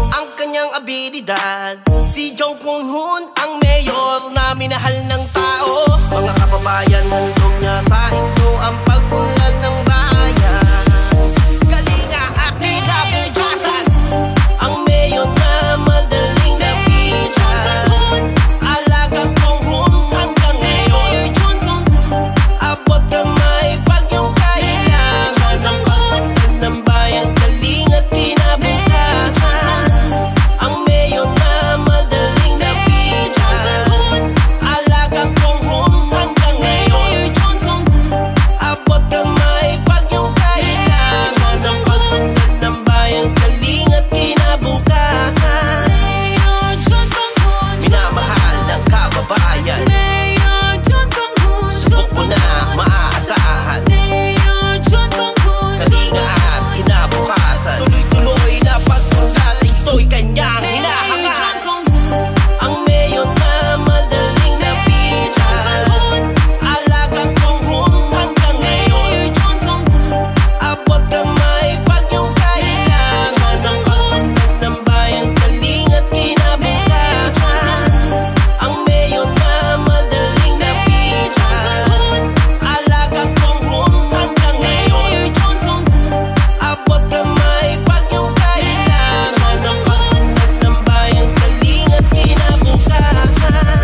ang kanyang abilidad. Si Jong Kung-hoon ang mayor na minahal ng tao. Mga kababayan, handog niya sa inyo ang pag-unlad ng bayan. Kalinga at kinabukasan, ang mayor na madaling lapitan. Alagang Kung-hoon hanggang ngayon, abot kamay pag yung kailangan ng pag-unlad ng bayan. Kalinga at kinabukasan, ang mayor na madaling lapitan. Alagang Kung-hoon hanggang ngayon, abot kamay pag yung kailangan ng pag-unlad ng bayan. Kalinga at kinabukasan, minamahal ng kababayan. Subok mo na maaasahan, kalinga at kinabukasan. Tuloy-tuloy na pag-unlad, ito'y kanyang hinahangaan. Ang mayor na madaling lapitan. Alagang Kung-hoon hanggang ngayon, abot kamay pag yung kailangan ng pag-unlad ng bayan. Kalinga at kinabukasan, ang mayor na madaling lapitan. Alagang Kung-hoon hanggang ngayon, abot kamay pag yung kailangan ng pag-unlad ng bayan. Kalinga at kinabukasan.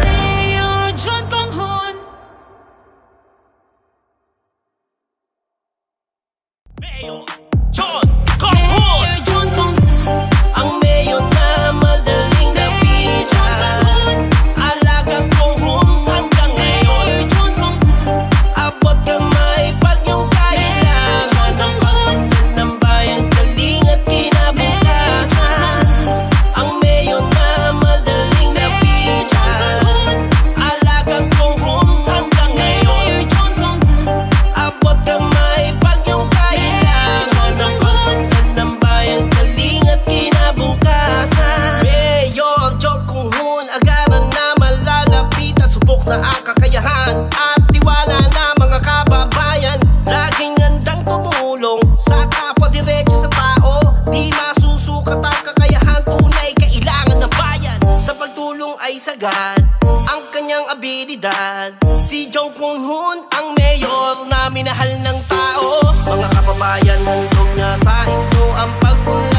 Mayor John Kung-hoon, ang mayor na madaling lapitan. Alagang Kung-hoon hanggang ngayon, abot kamay pag yung kailangan ng pag-unlad ng bayan. Kalinga at kinabukasan, ang mayor na madaling lapitan. Alagang Kung-hoon hanggang ngayon, abot kamay pag yung kailangan ng pag-unlad ng bayan. Kalinga at kinabukasan. Mayor Jong Kung-hoon, agaran na malalapitan. Subok na ang kakayahan at tiwala na mga kababayan. Laging handang tumulong sa kapwa, diretso sa tao. Di masusukat ang kakayahan, tunay kailangan ng bayan. Sa pagtulong ay sagad ang kanyang abilidad. Si Jong Kung-hoon ang mayor na minahal ng tao. Mga kababayan, handog niya sa inyo ang pag-unlad